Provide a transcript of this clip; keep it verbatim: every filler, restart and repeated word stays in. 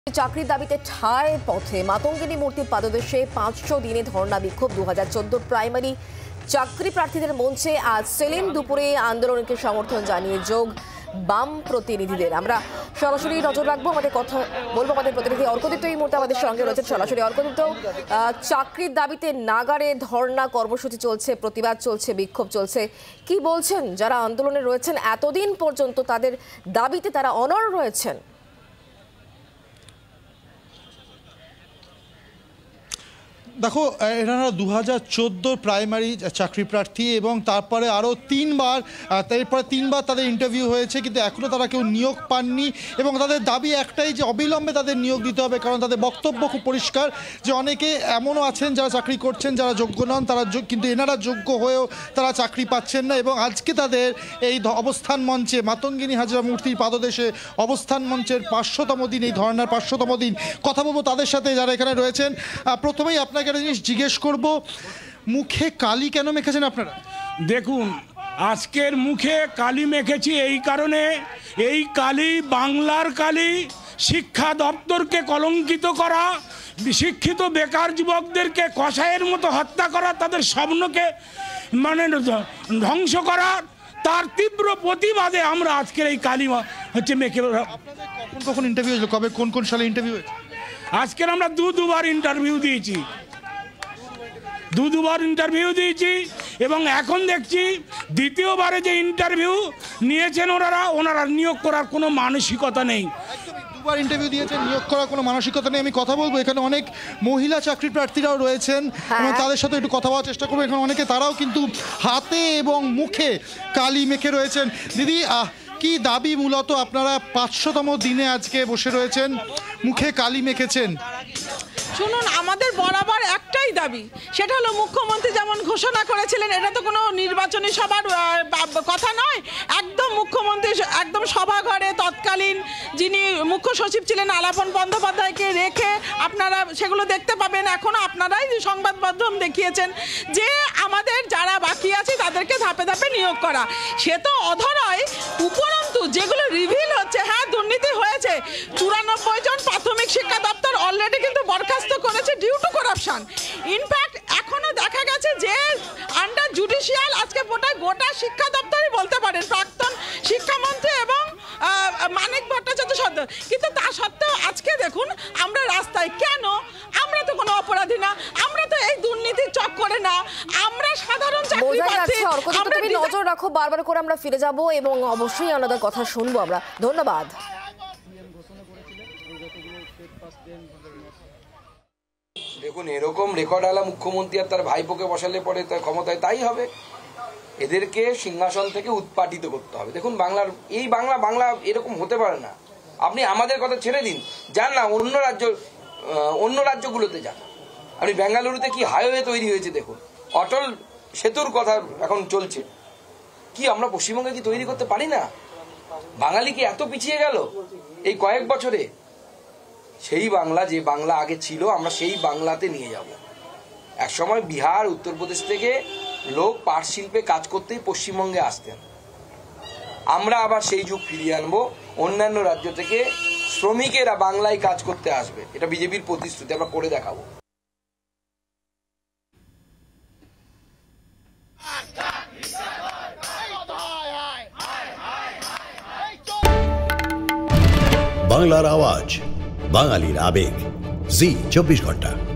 চাকরির দাবিতে ঠায় পথে মাতঙ্গিনী মূর্তির পাদদেশে পাঁচশো দিনে ধর্ণা বিক্ষোভ দু হাজার চোদ্দোর প্রাইমারি চাকরি প্রার্থীদের মঞ্চে আজ সেলিম দুপুরে আন্দোলনকে সমর্থন জানিয়ে যোগ বাম প্রতিনিধিদের। আমরা সরাসরি নজর রাখবো, আমাদের কথা বলবো আমাদের প্রতিনিধি অর্কদীপ্ত এই মুহূর্তে আমাদের সঙ্গে রয়েছেন সরাসরি। অর্কদীপ্ত, চাকরির দাবিতে নাগারে ধর্ণা কর্মসূচি চলছে, প্রতিবাদ চলছে, বিক্ষোভ চলছে, কি বলছেন যারা আন্দোলনে রয়েছেন? এতদিন পর্যন্ত তাদের দাবিতে তারা অনড় রয়েছেন। দেখো, এনারা দু হাজার চোদ্দোর প্রাইমারি চাকরি প্রার্থী এবং তারপরে আরও তিনবার তারপরে তিনবার তাদের ইন্টারভিউ হয়েছে, কিন্তু এখনও তারা কেউ নিয়োগ পাননি এবং তাদের দাবি একটাই যে অবিলম্বে তাদের নিয়োগ দিতে হবে। কারণ তাদের বক্তব্য খুব পরিষ্কার যে অনেকে এমনও আছেন যারা চাকরি করছেন, যারা যোগ্য নন, তারা কিন্তু এনারা যোগ্য হয়েও তারা চাকরি পাচ্ছেন না। এবং আজকে তাদের এই অবস্থান মঞ্চে মাতঙ্গিনী হাজরা মূর্তির পাদদেশে অবস্থান মঞ্চের পাঁচশোতম দিন, এই ধর্নার পাঁচশোতম দিন। কথা বলবো তাদের সাথে যারা এখানে রয়েছেন। প্রথমেই আপনাকে একটা জিনিস জিজ্ঞেস করব, মুখে কালি কেন মেখেছেন আপনারা? দেখুন, আজকের মুখে কালি মেখেছি এই কারণে, এই কালি বাংলার কালি, শিক্ষা দপ্তরকে কলঙ্কিত করা, শিক্ষিত বেকার যুবকদেরকে কসাইয়ের মতো হত্যা করা, তাদের স্বপ্নকে মানে ধ্বংস করা, তার তীব্র প্রতিবাদে আমরা আজকের এই কালি হচ্ছে মেখে। কখন কখন ইন্টারভিউ হয়েছিল, কবে কোন কোন সালে ইন্টারভিউ হয়েছে? আজকের আমরা দু দুবার ইন্টারভিউ দিয়েছি দু দুবার ইন্টারভিউ দিয়েছি এবং এখন দেখছি দ্বিতীয়বারে যে ইন্টারভিউ নিয়েছেন ওনারা ওনারা নিয়োগ করার কোনো মানসিকতা নেই। দুবার ইন্টারভিউ দিয়েছেন, নিয়োগ করার কোনো মানসিকতা নেই। আমি কথা বলবো, এখানে অনেক মহিলা চাকরি প্রার্থীরাও রয়েছেন এবং তাদের সাথে একটু কথা বলার চেষ্টা করবো। এখানে অনেকে তারাও কিন্তু হাতে এবং মুখে কালি মেখে রয়েছেন। দিদি, কি দাবি মূলত আপনারা পাঁচশোতম দিনে আজকে বসে রয়েছেন, মুখে কালি মেখেছেন? শুনুন, আমাদের বরাবর একটাই দাবি, সেটা হলো মুখ্যমন্ত্রী যেমন ঘোষণা করেছিলেন, এটা তো কোনো নির্বাচনী সভার কথা নয়, একদম মুখ্যমন্ত্রী একদম সভাঘরে তৎকালীন যিনি মুখ্য সচিব ছিলেন আলাপন বন্দ্যোপাধ্যায়কে রেখে আপনারা সেগুলো দেখতে পাবেন। এখনও আপনারাই সংবাদ মাধ্যম দেখিয়েছেন যে আমাদের যারা বাকি আছে তাদেরকে ধাপে ধাপে নিয়োগ করা। সে তো অধরায়, উপরন্তু যেগুলো রিভিল হচ্ছে, হ্যাঁ দুর্নীতি হয়েছে, চুরানব্বই জন প্রাথমিক শিক্ষা দপ্তর অলরেডি কিন্তু বরখাস্ত করেছে ডিউ টু করাপশন। ইনফ্যাক্ট এখনো দেখা গেছে যে আন্ডার জুডিশিয়াল আজকে গোটা গোটা শিক্ষা দপ্তরই বলতে পারেন প্রাক্তন শিক্ষামন্ত্রী এবং মানিক ভট্টাচার্য সত্ত্বেও, কিন্তু তা সত্ত্বেও আজকে দেখুন আমরা রাস্তায় কেন? আমরা তো কোনো অপরাধী না, আমরা তো এই দুর্নীতির চক্করে না, আমরা সাধারণ চাকরি প্রার্থী। তুমি নজর রাখো, বারবার করে আমরা ফিরে যাব এবং অবশ্যই ওনাদের কথা শুনবো আমরা। ধন্যবাদ। দেখুন, এরকম রেকর্ড আলা মুখ্যমন্ত্রী আর তার ভাইপোকে বসালে পরে তার ক্ষমতায় তাই হবে। এদেরকে সিংহাসন থেকে উৎপাটিত করতে হবে। দেখুন, বাংলার এই বাংলা বাংলা এরকম হতে পারে না। আপনি আমাদের কথা ছেড়ে দিন, যান না অন্য রাজ্য অন্য রাজ্যগুলোতে যান। আপনি বেঙ্গালুরুতে কি হাইওয়ে তৈরি হয়েছে দেখুন, অটল সেতুর কথা এখন চলছে। কি আমরা পশ্চিমবঙ্গে কি তৈরি করতে পারি না? বাঙালি কি এত পিছিয়ে গেল এই কয়েক বছরে? সেই বাংলা, যে বাংলা আগে ছিল, আমরা সেই বাংলাতে নিয়ে যাব। এক সময় বিহার, উত্তরপ্রদেশ থেকে লোক পাট শিল্পে কাজ করতেই পশ্চিমবঙ্গে আসতেন। আমরা আবার সেই যুগ ফিরিয়ে আনবো। অন্যান্য রাজ্য থেকে শ্রমিকেরা বাংলায় কাজ করতে আসবে, এটা বিজেপির প্রতিশ্রুতি, আমরা করে দেখাবো। বাংলার আওয়াজ, বাঙালির আবেগ, জি চব্বিশ ঘন্টা।